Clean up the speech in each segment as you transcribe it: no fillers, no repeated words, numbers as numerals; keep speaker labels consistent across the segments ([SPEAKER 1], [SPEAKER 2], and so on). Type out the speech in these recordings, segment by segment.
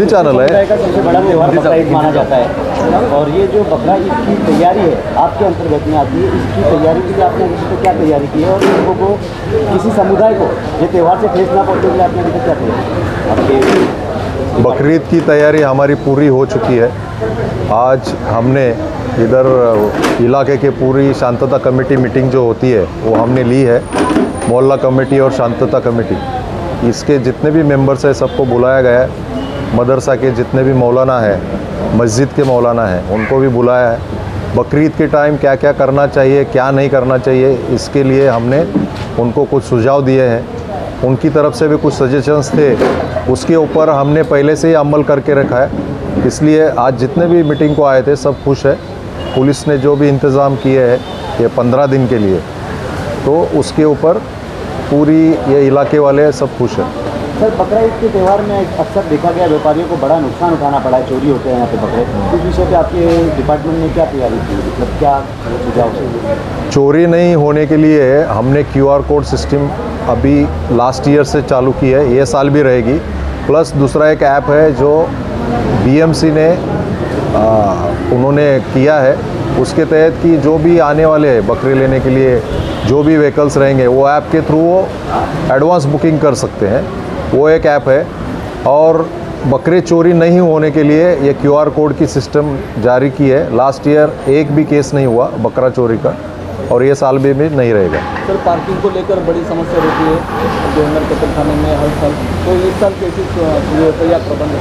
[SPEAKER 1] Hindi channel है।
[SPEAKER 2] का सबसे बड़ा त्यौहार बकरा ईद माना जाता है और ये जो बकरा ईद की तैयारी है आपके अंतर्गत में आती है, इसकी तैयारी के लिए आपने अभी तक क्या तैयारी की है और लोगों को किसी समुदाय को ये त्यौहार से ठेस ना पहुँचने के लिए आपने अभी तक क्या तैयारी?
[SPEAKER 1] बकरीद की तैयारी हमारी पूरी हो चुकी है। आज हमने इधर इलाके के पूरी शांतता कमेटी मीटिंग जो होती है वो हमने ली है, मोहल्ला कमेटी और शांतता कमेटी, इसके जितने भी मेंबर्स हैं सबको बुलाया गया है। मदरसा के जितने भी मौलाना है, मस्जिद के मौलाना हैं, उनको भी बुलाया है। बकरीद के टाइम क्या क्या करना चाहिए, क्या नहीं करना चाहिए, इसके लिए हमने उनको कुछ सुझाव दिए हैं। उनकी तरफ से भी कुछ सजेशंस थे, उसके ऊपर हमने पहले से ही अमल करके रखा है। इसलिए आज जितने भी मीटिंग को आए थे सब खुश है। पुलिस ने जो भी इंतज़ाम किए हैं ये 15 दिन के लिए, तो उसके ऊपर पूरी ये इलाके वाले सब खुश हैं।
[SPEAKER 2] सर, बकरा ईद के त्यौहार में अक्सर देखा गया व्यापारियों को बड़ा नुकसान उठाना पड़ा है, चोरी होते हैं यहाँ पे बकरे। इस विषय पे आपके डिपार्टमेंट ने क्या तैयारी की, मतलब क्या सुझाव है?
[SPEAKER 1] चोरी नहीं होने के लिए हमने QR कोड सिस्टम अभी लास्ट ईयर से चालू की है, ये साल भी रहेगी। प्लस दूसरा एक ऐप है जो BMC ने उन्होंने किया है, उसके तहत कि जो भी आने वाले हैं बकरे लेने के लिए जो भी व्हीकल्स रहेंगे वो ऐप के थ्रू वो एडवांस बुकिंग कर सकते हैं। वो एक ऐप है। और बकरे चोरी नहीं होने के लिए ये QR कोड की सिस्टम जारी की है। लास्ट ईयर एक भी केस नहीं हुआ बकरा चोरी का, और ये साल भी नहीं रहेगा।
[SPEAKER 3] सर, पार्किंग को लेकर बड़ी समस्या रहती है जोहनर कत्लखाने में हर साल, तो इस साल कैसी सुविधा या प्रबंध?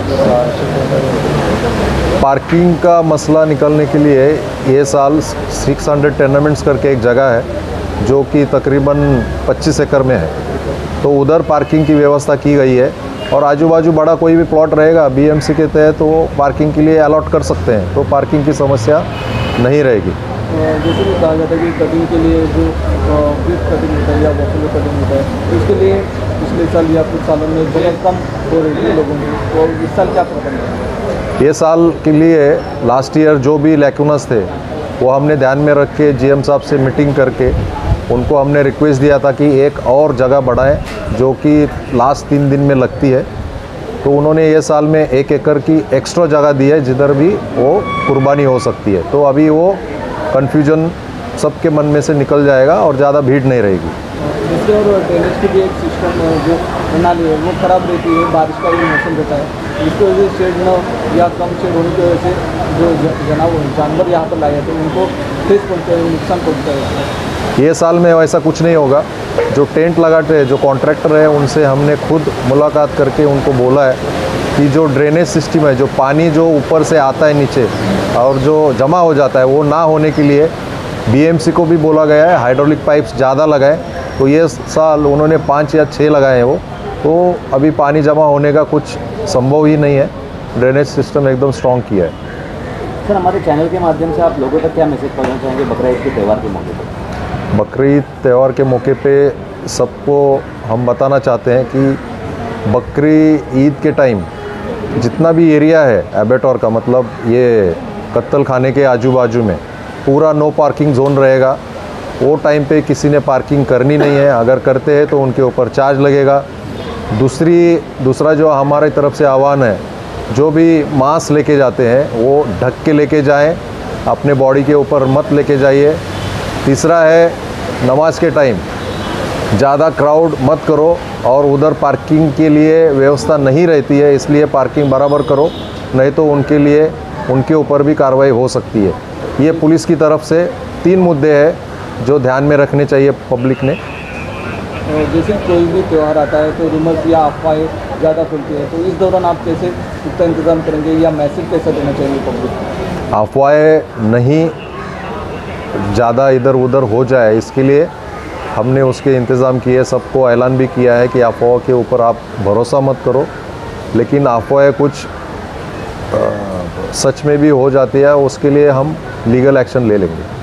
[SPEAKER 1] पार्किंग का मसला निकलने के लिए ये साल 600 टेनामेंट्स करके एक जगह है जो कि तकरीबन 25 एकड़ में है, तो उधर पार्किंग की व्यवस्था की गई है। और आजू बाजू बड़ा कोई भी प्लॉट रहेगा BMC के तहत तो वो पार्किंग के लिए अलॉट कर सकते हैं, तो पार्किंग की समस्या नहीं रहेगी।
[SPEAKER 3] जैसे भी कहा जाता है कि कटिंग के लिए जो बीफ कटिंग होता है या बफेलो कटिंग होता है, तो इसके लिए पिछले साल या कुछ सालों में जगह कम हो रही थी लोगों की, तो इस साल क्या प्रबंध है?
[SPEAKER 1] ये साल के लिए लास्ट ईयर जो भी लैक्यूनस थे वो हमने ध्यान में रख के GM साहब से मीटिंग करके उनको हमने रिक्वेस्ट दिया था कि एक और जगह बढ़ाएं जो कि लास्ट 3 दिन में लगती है। तो उन्होंने ये साल में 1 एकड़ की एक्स्ट्रा जगह दी है जिधर भी वो कुर्बानी हो सकती है। तो अभी वो कन्फ्यूजन सबके मन में से निकल जाएगा और ज़्यादा भीड़ नहीं रहेगी।
[SPEAKER 3] जैसे और ड्रेनेज की भी एक सिस्टम जो प्रणाली है वो ख़राब रहती है, बारिश का भी मौसम रहता है, जिसकी वजह से शेड न या कम शेड होने की वजह से जो जानवर यहाँ पर लाए जाते हैं उनको ठेस पहुँचता है, नुकसान पहुँचता है।
[SPEAKER 1] ये साल में वैसा कुछ नहीं होगा। जो टेंट लगाते हैं, जो कॉन्ट्रैक्टर है, उनसे हमने खुद मुलाकात करके उनको बोला है कि जो ड्रेनेज सिस्टम है, जो पानी जो ऊपर से आता है नीचे और जो जमा हो जाता है, वो ना होने के लिए BMC को भी बोला गया है हाइड्रोलिक पाइप्स ज़्यादा लगाएं। तो ये साल उन्होंने 5 या 6 लगाए हैं वो, तो अभी पानी जमा होने का कुछ संभव ही नहीं है। ड्रेनेज सिस्टम एकदम स्ट्रॉन्ग किया है।
[SPEAKER 2] सर, हमारे चैनल के माध्यम से आप लोगों तक क्या मैसेज पहुँचाना चाहेंगे बकरा ईद के त्यौहार के मौके पर?
[SPEAKER 1] बकरीद त्यौहार के मौके पे सबको हम बताना चाहते हैं कि बकरी ईद के टाइम जितना भी एरिया है एबेटोर का, मतलब ये कत्ल खाने के आजू बाजू में पूरा नो पार्किंग जोन रहेगा। वो टाइम पे किसी ने पार्किंग करनी नहीं है, अगर करते हैं तो उनके ऊपर चार्ज लगेगा। दूसरा जो हमारे तरफ से आह्वान है, जो भी मास्क लेके जाते हैं वो ढक के लेके जाएं, अपने बॉडी के ऊपर मत लेके जाइए। तीसरा है नमाज के टाइम ज़्यादा क्राउड मत करो, और उधर पार्किंग के लिए व्यवस्था नहीं रहती है, इसलिए पार्किंग बराबर करो, नहीं तो उनके ऊपर भी कार्रवाई हो सकती है। ये पुलिस की तरफ से 3 मुद्दे हैं जो ध्यान में रखने चाहिए पब्लिक ने।
[SPEAKER 3] जैसे कोई भी त्यौहार आता है तो रूमर्स या अफवाहें ज़्यादा फैलती है, तो इस दौरान आप कैसे उसका इंतज़ाम करेंगे या मैसेज कैसे देना चाहिए पब्लिक को?
[SPEAKER 1] अफवाहें नहीं ज़्यादा इधर उधर हो जाए, इसके लिए हमने उसके इंतज़ाम किए, सबको ऐलान भी किया है कि अफवाह के ऊपर आप भरोसा मत करो। लेकिन अफवाहें कुछ सच में भी हो जाती है, उसके लिए हम लीगल एक्शन ले लेंगे।